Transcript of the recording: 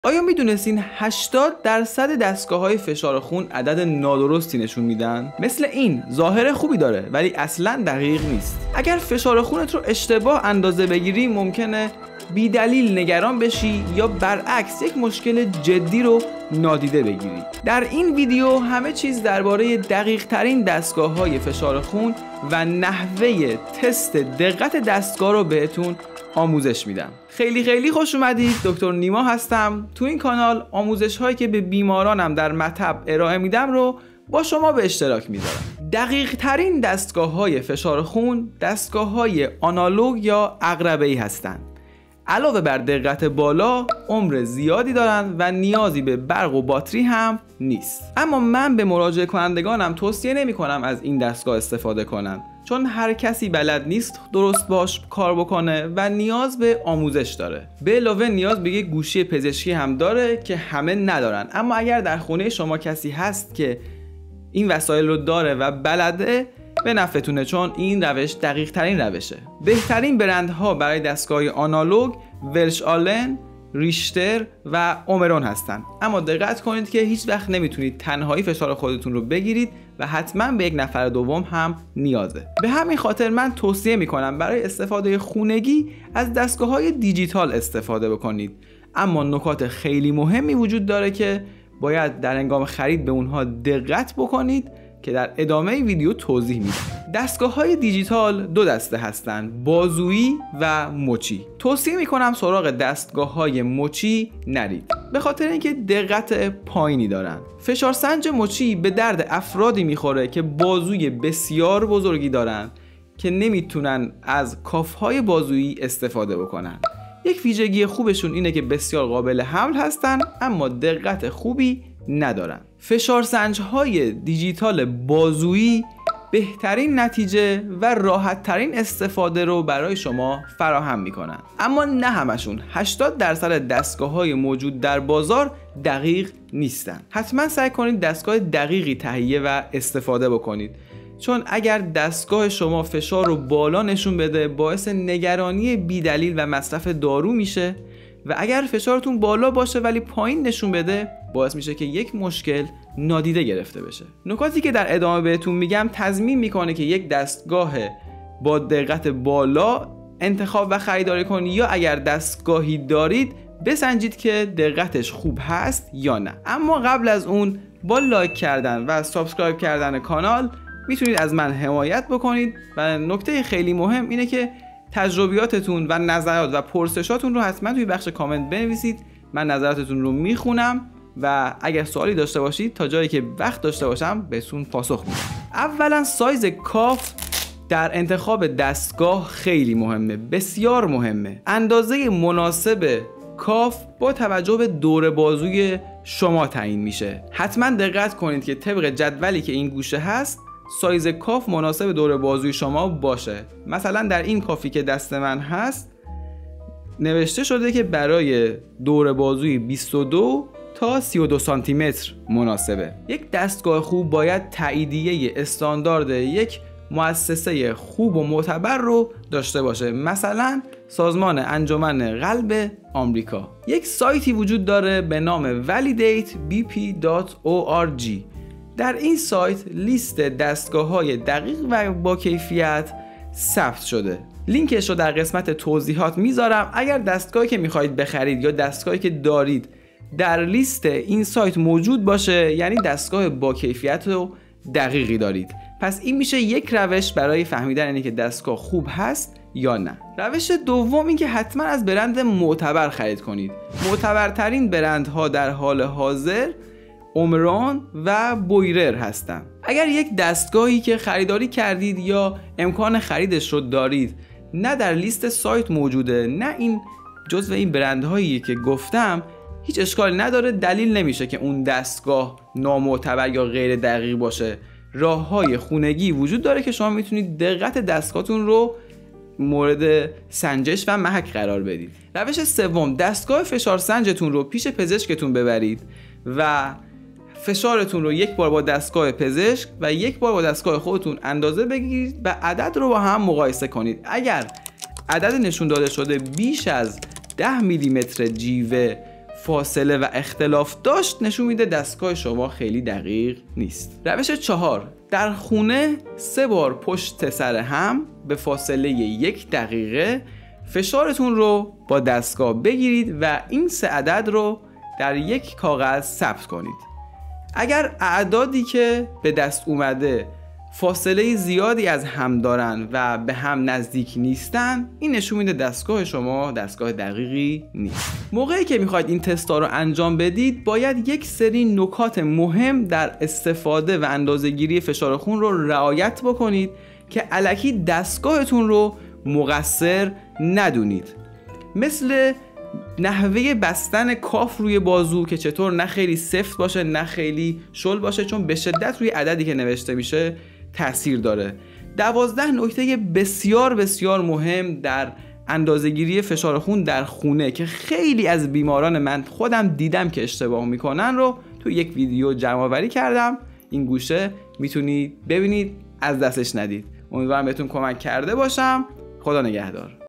آیا میدونستین 80% دستگاه‌های فشار خون عدد نادرستی نشون میدن؟ مثل این ظاهر خوبی داره ولی اصلاً دقیق نیست. اگر فشار خونت رو اشتباه اندازه بگیری ممکنه بی دلیل نگران بشی یا برعکس یک مشکل جدی رو نادیده بگیری. در این ویدیو همه چیز درباره دقیق ترین دستگاه‌های فشار خون و نحوه تست دقت دستگاه رو بهتون آموزش میدم. خیلی خوش اومدید. دکتر نیما هستم. تو این کانال آموزش هایی که به بیمارانم در مطب ارائه میدم رو با شما به اشتراک میذارم. دقیق ترین دستگاه های فشار خون دستگاه های آنالوگ یا عقربه‌ای هستند. علاوه بر دقت بالا عمر زیادی دارن و نیازی به برق و باتری هم نیست. اما من به مراجعه کنندگانم توصیه نمی کنم از این دستگاه استفاده کنن، چون هر کسی بلد نیست درست باش کار بکنه و نیاز به آموزش داره. به علاوه نیاز به یک گوشی پزشکی هم داره که همه ندارن. اما اگر در خونه شما کسی هست که این وسایل رو داره و بلده، به نفعتونه، چون این روش دقیق ترین روشه. بهترین برندها برای دستگاه آنالوگ ولش آلن، ریشتر و اومرون هستن. اما دقت کنید که هیچ وقت نمیتونید تنهایی فشار خودتون رو بگیرید و حتما به یک نفر دوم هم نیازه. به همین خاطر من توصیه میکنم برای استفاده خونگی از دستگاه‌های دیجیتال استفاده بکنید. اما نکات خیلی مهمی وجود داره که باید در هنگام خرید به اونها دقت بکنید که در ادامه ویدیو توضیح میدم. دستگاه‌های دیجیتال دو دسته هستند: بازویی و مچی. توصیه میکنم سراغ دستگاه‌های مچی نرید، به خاطر اینکه دقت پایینی دارن. فشارسنج مچی به درد افرادی میخوره که بازوی بسیار بزرگی دارن که نمیتونن از کافهای بازویی استفاده بکنن. یک ویژگی خوبشون اینه که بسیار قابل حمل هستن اما دقت خوبی ندارن. فشارسنج‌های دیجیتال بازویی بهترین نتیجه و راحت ترین استفاده رو برای شما فراهم میکنن. اما نه همشون. 80% دستگاه‌های موجود در بازار دقیق نیستن. حتما سعی کنید دستگاه دقیقی تهیه و استفاده بکنید، چون اگر دستگاه شما فشار رو بالا نشون بده باعث نگرانی بی‌دلیل و مصرف دارو میشه و اگر فشارتون بالا باشه ولی پایین نشون بده باعث میشه که یک مشکل نادیده گرفته بشه. نکاتی که در ادامه بهتون میگم تضمین میکنه که یک دستگاه با دقت بالا انتخاب و خریداری کنید یا اگر دستگاهی دارید بسنجید که دقتش خوب هست یا نه. اما قبل از اون با لایک کردن و سابسکرایب کردن کانال میتونید از من حمایت بکنید و نکته خیلی مهم اینه که تجربیاتتون و نظرات و پرسشاتون رو حتما توی بخش کامنت بنویسید. من نظراتتون رو میخونم و اگر سوالی داشته باشید تا جایی که وقت داشته باشم بهتون پاسخ میدم. اولا سایز کاف در انتخاب دستگاه خیلی مهمه، بسیار مهمه. اندازه مناسب کاف با توجه به دور بازوی شما تعیین میشه. حتما دقت کنید که طبق جدولی که این گوشه هست سایز کاف مناسب دور بازوی شما باشه. مثلا در این کافی که دست من هست نوشته شده که برای دور بازوی 22 تا 32 سانتی متر مناسبه. یک دستگاه خوب باید تاییدیه استاندارد یک مؤسسه خوب و معتبر رو داشته باشه، مثلا سازمان انجمن قلب آمریکا. یک سایتی وجود داره به نام validatebp.org. در این سایت لیست دستگاه‌های دقیق و با کیفیت ثبت شده. لینکش رو در قسمت توضیحات میذارم. اگر دستگاهی که میخواهید بخرید یا دستگاهی که دارید در لیست این سایت موجود باشه یعنی دستگاه با کیفیت و دقیقی دارید. پس این میشه یک روش برای فهمیدن اینه که دستگاه خوب هست یا نه. روش دوم این که حتما از برند معتبر خرید کنید. معتبرترین برندها در حال حاضر اومرون و بویرر هستن. اگر یک دستگاهی که خریداری کردید یا امکان خریدش رو دارید نه در لیست سایت موجوده نه این جزو این برندهایی که گفتم، هیچ اشکالی نداره. دلیل نمیشه که اون دستگاه نامعتبر یا غیر دقیق باشه. راههای خونگی وجود داره که شما میتونید دقت دستگاهتون رو مورد سنجش و محک قرار بدید. روش سوم، دستگاه فشارسنجتون رو پیش پزشکتون ببرید و فشارتون رو یک بار با دستگاه پزشک و یک بار با دستگاه خودتون اندازه بگیرید و عدد رو با هم مقایسه کنید. اگر عدد نشون داده شده بیش از 10 میلیمتر جیوه فاصله و اختلاف داشت نشون میده دستگاه شما خیلی دقیق نیست. روش 4، در خونه 3 بار پشت سر هم به فاصله 1 دقیقه فشارتون رو با دستگاه بگیرید و این 3 عدد رو در یک کاغذ ثبت کنید. اگر اعدادی که به دست اومده فاصله زیادی از هم دارن و به هم نزدیک نیستن، این نشون میده دستگاه شما دستگاه دقیقی نیست. موقعی که میخواید این تستا رو انجام بدید باید یک سری نکات مهم در استفاده و اندازه‌گیری فشار خون رو رعایت بکنید که الکی دستگاهتون رو مقصر ندونید. مثل نحوه بستن کاف روی بازو که چطور نه خیلی سفت باشه نه خیلی شل باشه، چون به شدت روی عددی که نوشته میشه تاثیر داره. 12 نکته بسیار بسیار مهم در اندازه‌گیری فشار خون در خونه که خیلی از بیماران من خودم دیدم که اشتباه میکنن رو تو یک ویدیو جمع‌آوری کردم. این گوشه میتونید ببینید، از دستش ندید. امیدوارم بهتون کمک کرده باشم. خدا نگهدار.